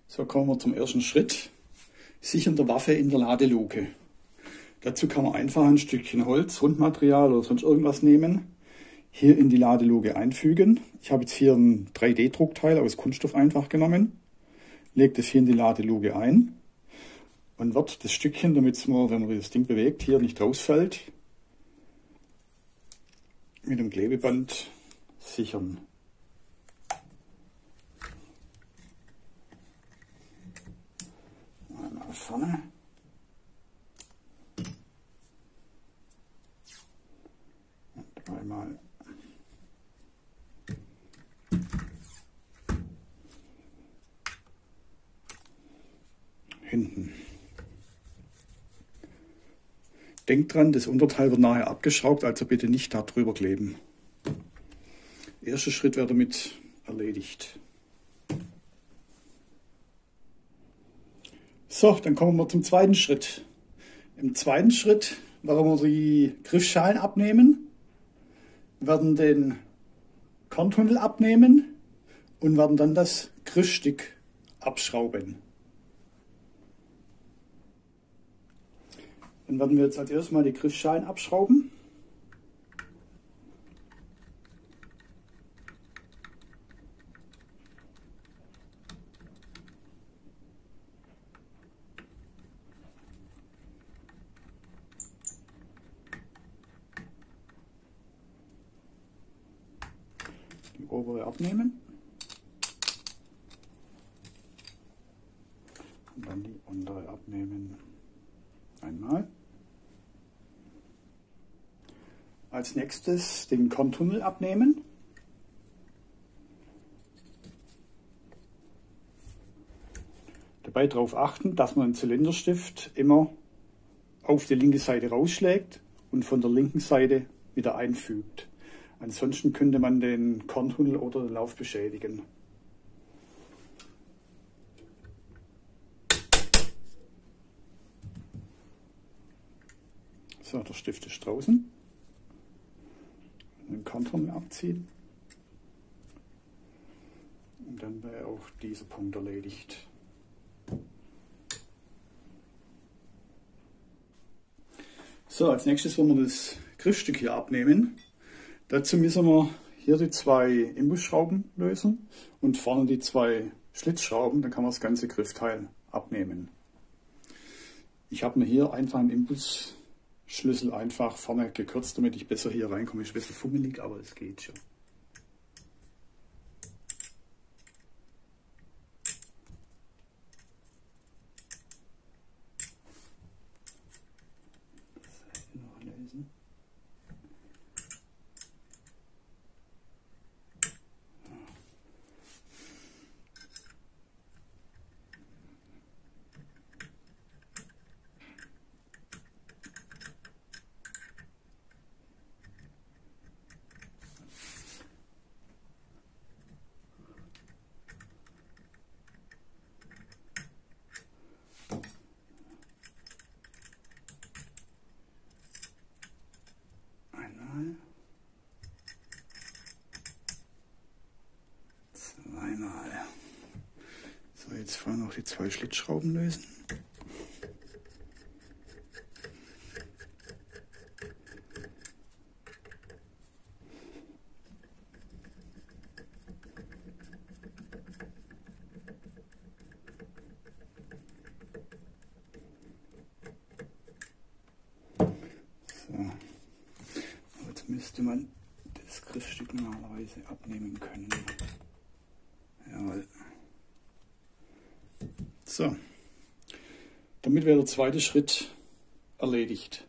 So kommen wir zum ersten Schritt. Sichern der Waffe in der Ladeluke. Dazu kann man einfach ein Stückchen Holz, Rundmaterial oder sonst irgendwas nehmen, hier in die Ladeluke einfügen. Ich habe jetzt hier ein 3D-Druckteil aus Kunststoff einfach genommen, lege das hier in die Ladeluke ein und wird das Stückchen, damit man, wenn man das Ding bewegt, hier nicht rausfällt, mit dem Klebeband sichern. Einmal vorne. Und einmal hinten. Denkt dran, das Unterteil wird nachher abgeschraubt, also bitte nicht da drüber kleben. Der erste Schritt wäre damit erledigt. So, dann kommen wir zum zweiten Schritt. Im zweiten Schritt werden wir die Griffschalen abnehmen, werden den Korntunnel abnehmen und werden dann das Griffstück abschrauben. Dann werden wir jetzt als erstes mal die Griffschalen abschrauben. Die obere abnehmen. Und dann die untere abnehmen. Einmal. Als nächstes den Korntunnel abnehmen. Dabei darauf achten, dass man den Zylinderstift immer auf die linke Seite rausschlägt und von der linken Seite wieder einfügt. Ansonsten könnte man den Korntunnel oder den Lauf beschädigen. So, der Stift ist draußen. Den Korntunnel abziehen. Und dann wäre auch dieser Punkt erledigt. So, als nächstes wollen wir das Griffstück hier abnehmen. Dazu müssen wir hier die zwei Imbusschrauben lösen und vorne die zwei Schlitzschrauben, dann kann man das ganze Griffteil abnehmen. Ich habe mir hier einfach einen Imbusschlüssel einfach vorne gekürzt, damit ich besser hier reinkomme. Ist ein bisschen fummelig, aber es geht schon. Zweimal. So, jetzt vorher noch die zwei Schlitzschrauben lösen. So, jetzt müsste man das Griffstück normalerweise abnehmen können. Jawohl. So, damit wäre der zweite Schritt erledigt.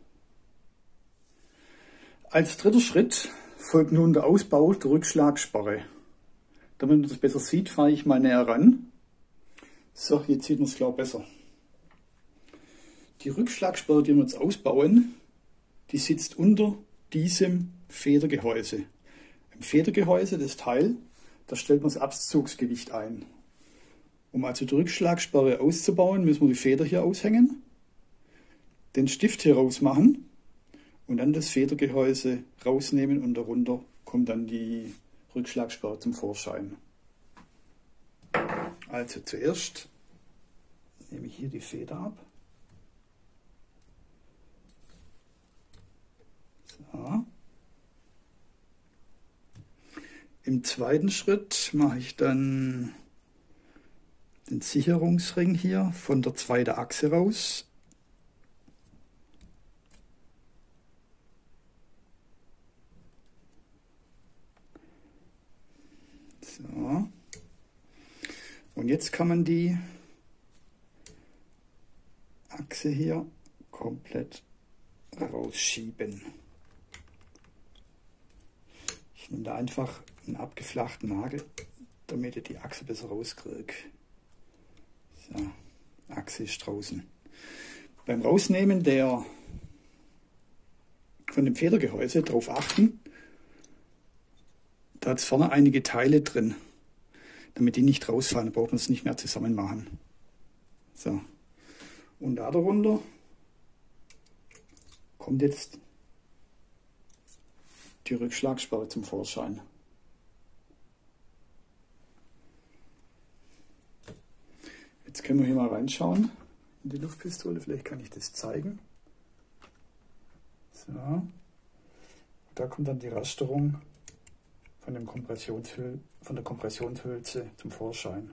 Als dritter Schritt folgt nun der Ausbau der Rückschlagsperre. Damit man das besser sieht, fahre ich mal näher ran. So, jetzt sieht man es glaube ich besser. Die Rückschlagsperre, die wir jetzt ausbauen, die sitzt unter diesem Federgehäuse. Im Federgehäuse, das Teil, da stellt man das Abzugsgewicht ein. Um also die Rückschlagsperre auszubauen, müssen wir die Feder hier aushängen, den Stift hier rausmachen und dann das Federgehäuse rausnehmen und darunter kommt dann die Rückschlagsperre zum Vorschein. Also zuerst nehme ich hier die Feder ab. So. Im zweiten Schritt mache ich dann den Sicherungsring hier von der zweiten Achse raus. So. Und jetzt kann man die Achse hier komplett rausschieben. Ich nehme da einfach einen abgeflachten Nagel, damit ich die Achse besser rauskriege. So, Achse ist draußen. Beim Rausnehmen von dem Federgehäuse darauf achten, da hat es vorne einige Teile drin. Damit die nicht rausfallen, braucht man es nicht mehr zusammen machen. So. Und da darunter kommt jetzt die Rückschlagsperre zum Vorschein. Jetzt können wir hier mal reinschauen in die Luftpistole. Vielleicht kann ich das zeigen. So. Da kommt dann die Rasterung von der Kompressionshülse zum Vorschein.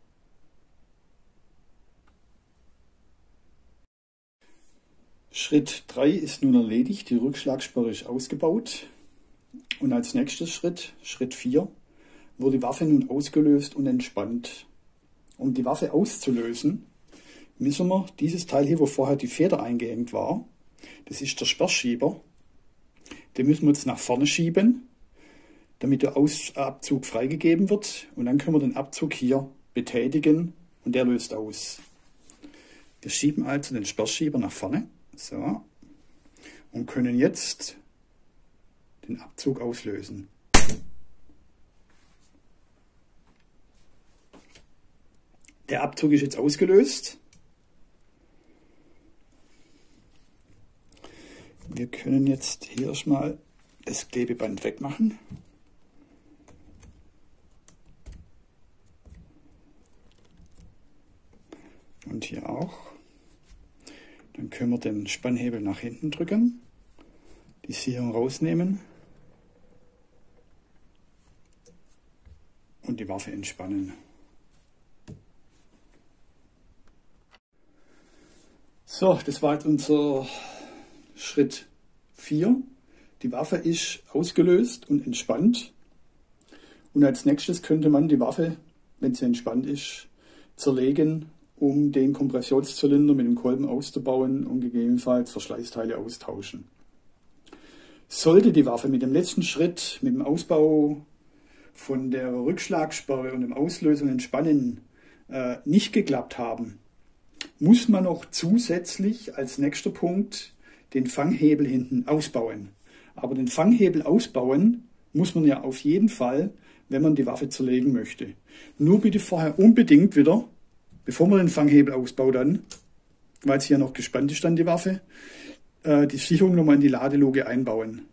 Schritt 3 ist nun erledigt, die Rückschlagsperre ist ausgebaut. Und als nächstes Schritt, Schritt 4, wird die Waffe nun ausgelöst und entspannt. Um die Waffe auszulösen, müssen wir dieses Teil hier, wo vorher die Feder eingehängt war, das ist der Sperrschieber, den müssen wir jetzt nach vorne schieben, damit der Abzug freigegeben wird. Und dann können wir den Abzug hier betätigen und der löst aus. Wir schieben also den Sperrschieber nach vorne, so, und können jetzt den Abzug auslösen. Der Abzug ist jetzt ausgelöst. Wir können jetzt hier erstmal das Klebeband wegmachen. Und hier auch. Dann können wir den Spannhebel nach hinten drücken, die Sicherung rausnehmen und die Waffe entspannen. So, das war jetzt unser Schritt 4. Die Waffe ist ausgelöst und entspannt. Und als nächstes könnte man die Waffe, wenn sie entspannt ist, zerlegen, um den Kompressionszylinder mit dem Kolben auszubauen und gegebenenfalls Verschleißteile austauschen. Sollte die Waffe mit dem letzten Schritt, mit dem Ausbau von der Rückschlagsperre und dem Auslösen und Entspannen nicht geklappt haben, muss man noch zusätzlich als nächster Punkt den Fanghebel hinten ausbauen. Aber den Fanghebel ausbauen muss man ja auf jeden Fall, wenn man die Waffe zerlegen möchte. Nur bitte vorher unbedingt wieder, bevor man den Fanghebel ausbaut, dann, weil es hier noch gespannt ist, dann die Waffe, die Sicherung nochmal in die Ladeluke einbauen.